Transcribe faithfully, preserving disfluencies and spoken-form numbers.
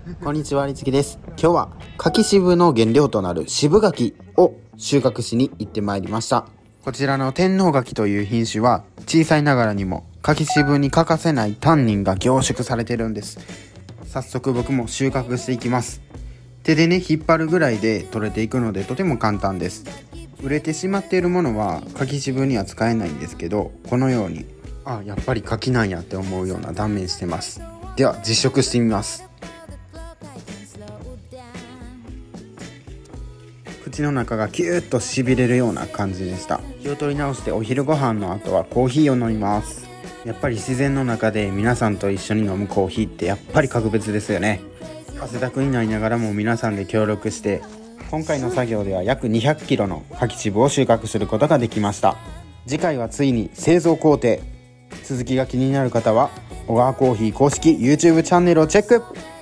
こんにちは、りつきです。今日は柿渋の原料となる渋柿を収穫しに行ってまいりました。こちらの天皇柿という品種は小さいながらにも柿渋に欠かせないタンニンが凝縮されてるんです。早速僕も収穫していきます。手でね引っ張るぐらいで取れていくのでとても簡単です。売れてしまっているものは柿渋には使えないんですけど、このようにあやっぱり柿なんやって思うような断面してます。では実食してみます。口の中がキューッとしびれるような感じでした。気を取り直してお昼ご飯の後はコーヒーを飲みます。やっぱり自然の中で皆さんと一緒に飲むコーヒーってやっぱり格別ですよね。汗だくになりながらも皆さんで協力して今回の作業では約にひゃくキロの柿渋を収穫することができました。次回はついに製造工程、続きが気になる方は小川コーヒー公式 YouTube チャンネルをチェック。